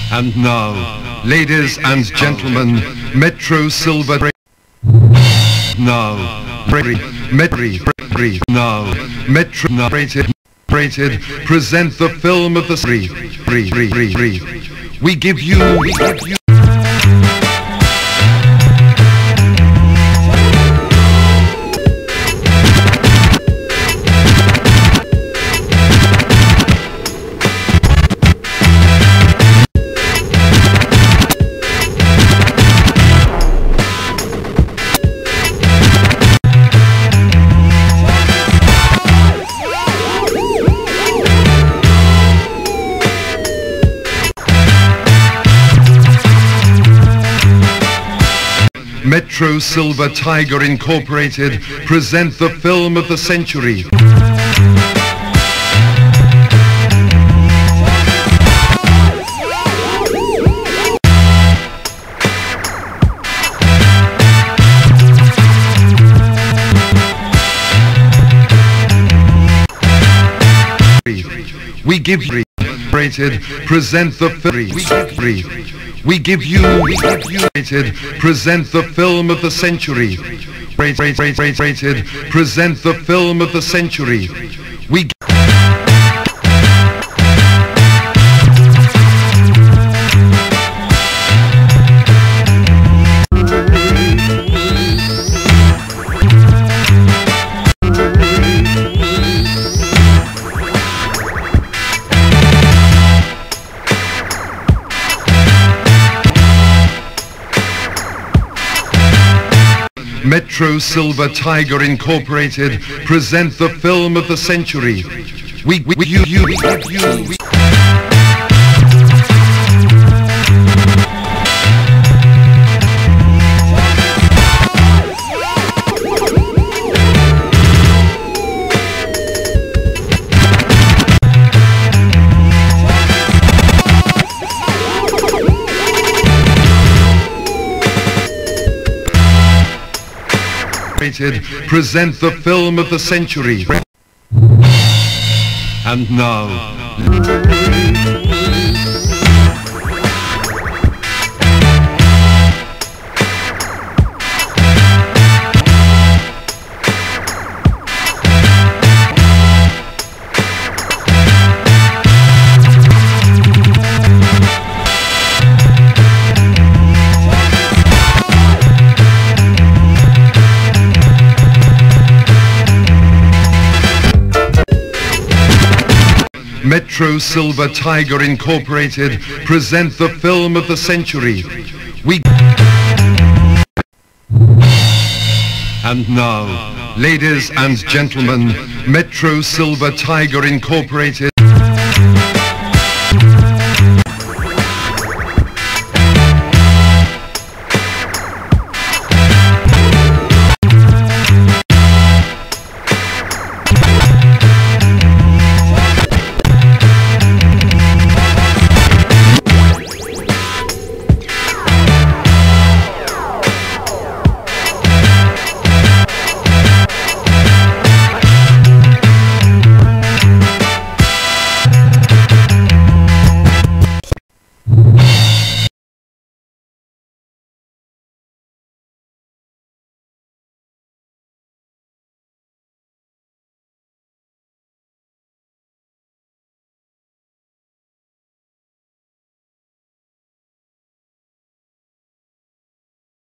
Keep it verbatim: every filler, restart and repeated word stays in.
And now, ladies and gentlemen, Metro Silver. Now, Metro, now, Metro rated, rated, present the film of the three. We give you, we give you. Metro Silver Tiger Incorporated present the film of the century. We give you rated present the film. We give you, we give you rated, present the film of the century. Rated, rated, rated, present the film of the century. We Metro Silver Tiger Incorporated present the film of the century. We, we, you, you, we, you, we. Present the film of the century. And now. Metro Silver Tiger Incorporated present the film of the century. We and now, ladies and gentlemen, Metro Silver Tiger Incorporated.